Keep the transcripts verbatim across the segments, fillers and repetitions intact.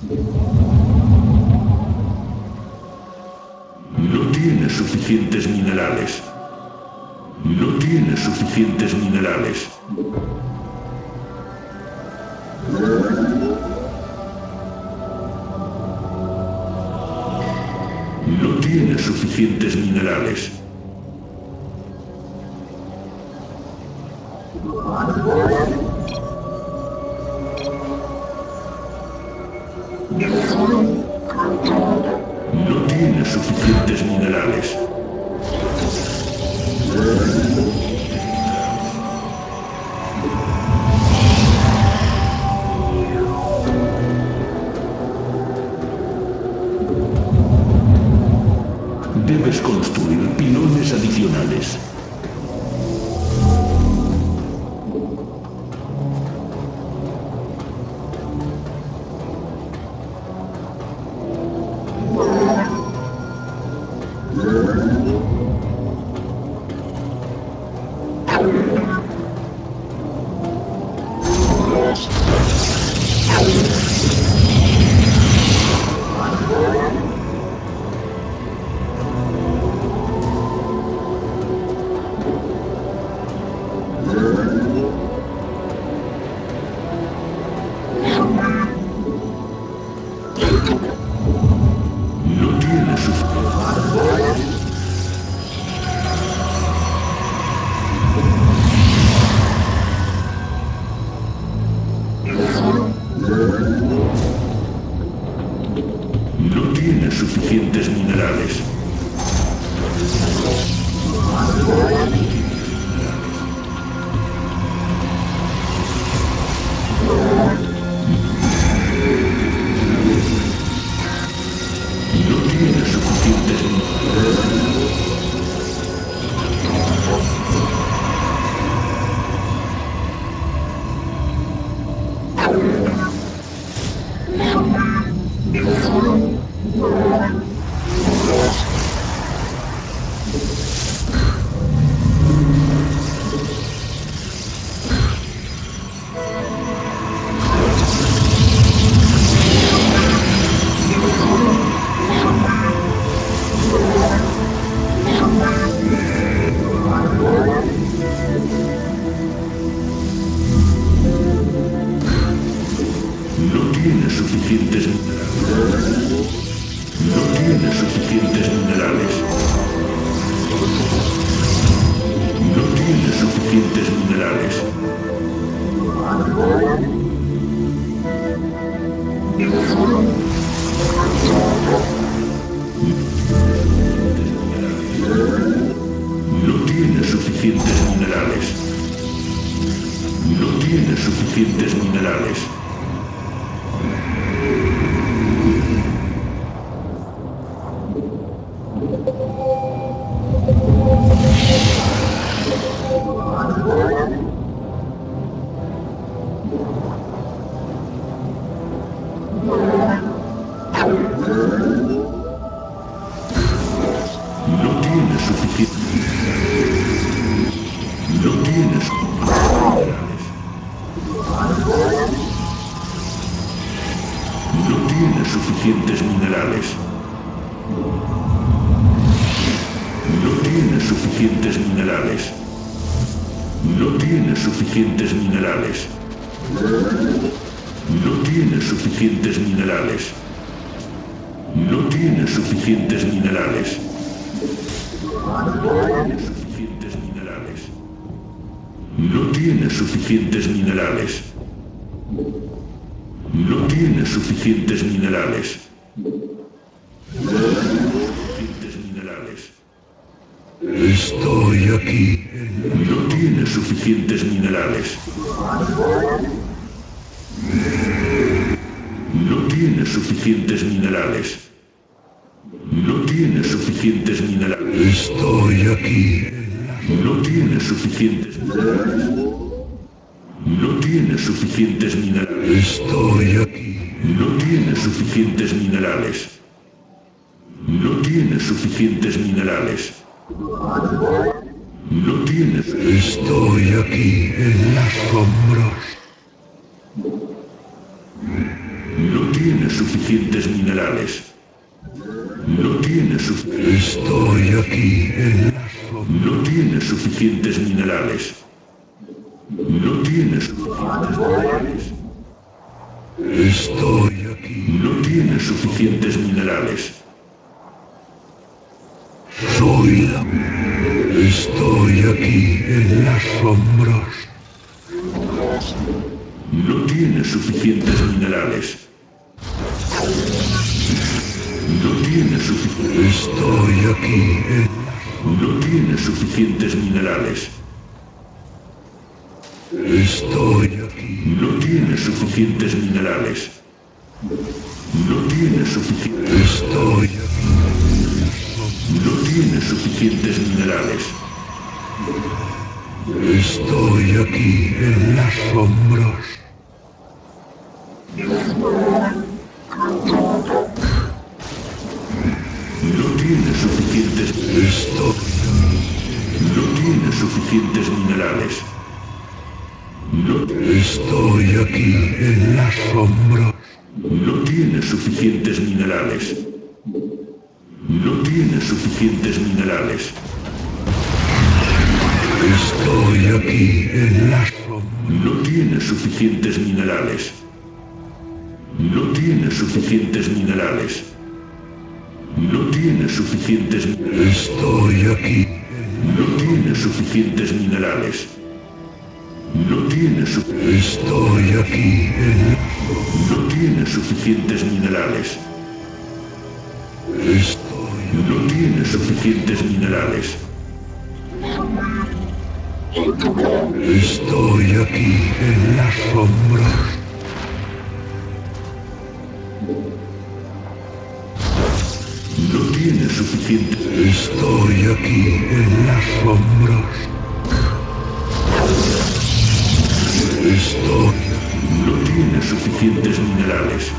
No tiene suficientes minerales. No tiene suficientes minerales. No tiene suficientes minerales. No tiene suficientes minerales. Debes construir pilones adicionales. No tiene suficientes. No tiene suficientes minerales. No tiene suficientes minerales. No tiene suficientes minerales. No tiene suficientes minerales. No tiene suficientes minerales. No tiene suficientes minerales. No tiene suficientes minerales. No tiene suficiente. No tiene suficientes minerales. No tiene suficientes minerales. No tiene suficientes minerales. No tiene suficientes minerales. No tiene suficientes minerales. No tiene suficientes minerales. Suficientes minerales. No tiene suficientes minerales. No tiene suficientes minerales. Suficientes minerales. Estoy aquí. No tiene suficientes minerales. No tiene suficientes minerales. No tiene suficientes minerales. Estoy aquí. No tiene suficientes minerales. No tiene suficientes minerales. Estoy aquí. No tiene suficientes minerales. No tiene suficientes minerales. No tiene. Estoy aquí en las sombras. No tiene suficientes. suficientes minerales. No tiene suficientes. Estoy aquí en la sombra. No tiene suficientes minerales. No tiene suficientes minerales. Estoy aquí. No tiene suficientes minerales. Soy la... Estoy aquí en las sombras. No tiene suficientes minerales. No tiene suficientes. Estoy aquí en las... No tiene suficientes minerales. Estoy aquí. No tiene suficientes minerales. No tiene suficientes. Estoy aquí. No tiene suficientes minerales. Estoy aquí en las sombras. No tiene suficientes. Estoy. No tiene suficientes minerales. No, Estoy aquí en las sombras. no tiene suficientes minerales. No tiene suficientes minerales. Estoy aquí en las sombras. No tiene suficientes minerales. No tiene suficientes minerales. No tiene suficientes. Estoy aquí. No tiene suficientes minerales. No tiene su. Estoy aquí en... No tiene suficientes minerales. Estoy. No tiene suficientes minerales. Estoy aquí en las sombras. No tiene suficiente. Estoy aquí en las sombras. Estoy. No tiene suficientes minerales.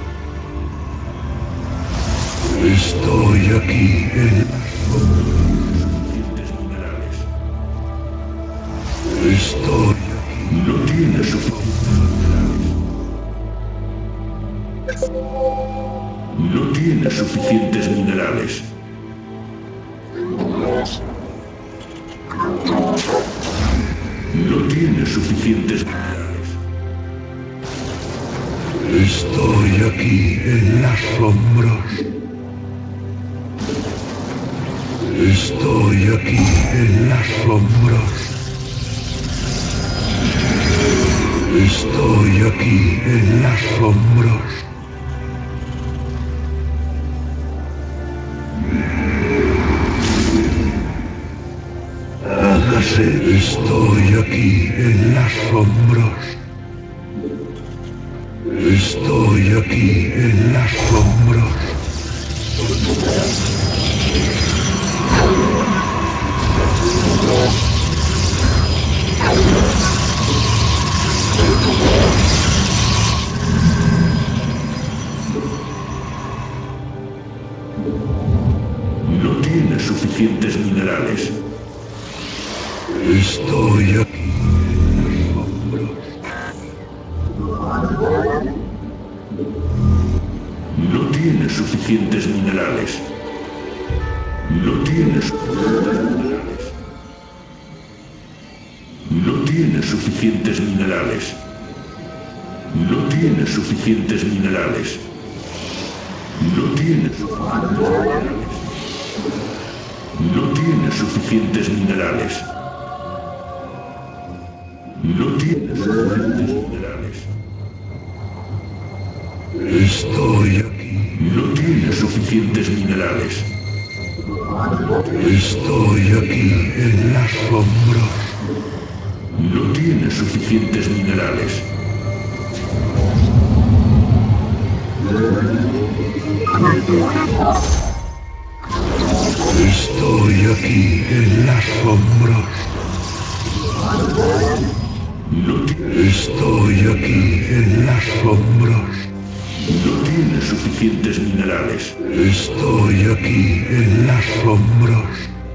Estoy aquí en las Suficientes minerales. Estoy. No tiene suficientes minerales. No tiene suficientes minerales. No tiene suficientes minerales. Estoy aquí en las sombras. Estoy aquí en las sombras. Estoy aquí en las sombras. Hágase. Estoy aquí en las sombras. Estoy aquí en las sombras. No tiene suficientes minerales. Estoy aquí en las sombras. No tiene suficientes minerales. No tiene suficientes minerales. No tiene suficientes minerales. No tiene suficientes minerales. No tiene suficientes minerales. No tiene suficientes minerales. No tiene suficientes minerales. Estoy aquí. No tiene suficientes minerales. Estoy aquí en las sombras. No tiene suficientes minerales. Estoy aquí en las sombras. No, ti- Estoy aquí en las sombras. no tiene suficientes minerales. Estoy aquí en las sombras.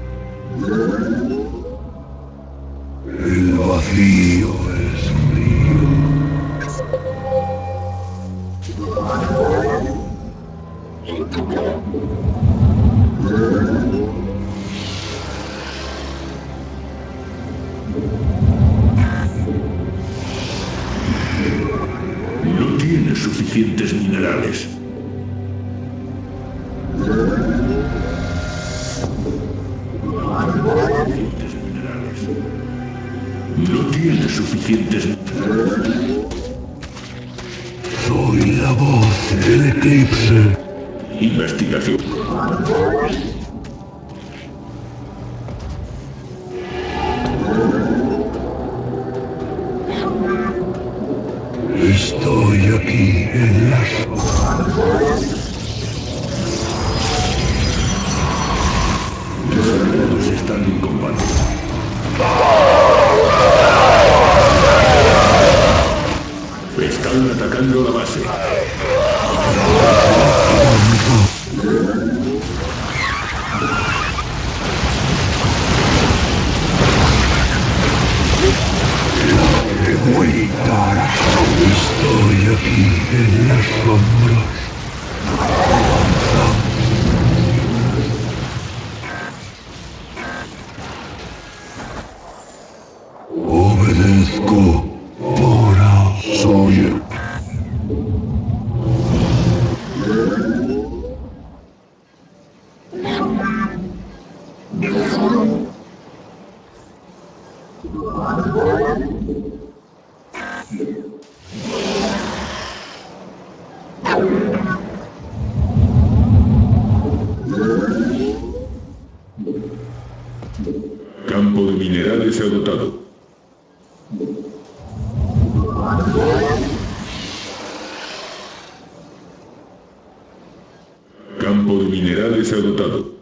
El vacío es mío. tienes suficientes minerales. Suficientes minerales. No tienes suficientes minerales. Soy la voz del eclipse. Investigación. Estoy aquí en las... Los aliados están en combate. Están atacando la base. Estoy aquí en las sombras. Obedezco. Ahora soy el... Campo de minerales agotado. Campo de minerales agotado.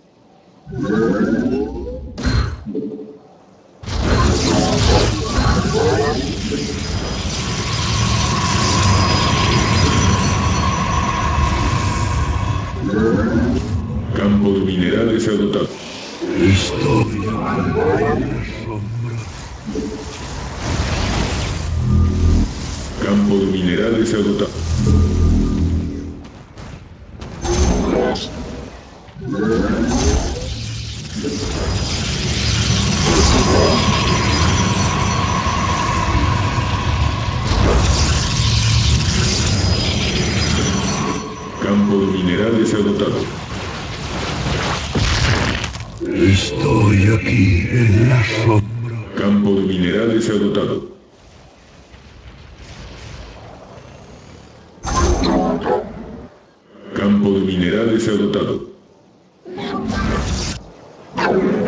Campo de minerales agotado. Estoy en las sombras. Campo de minerales agotado. Campo de minerales agotado. Estoy aquí en la sombra. Campo de minerales agotado. Campo de minerales agotado.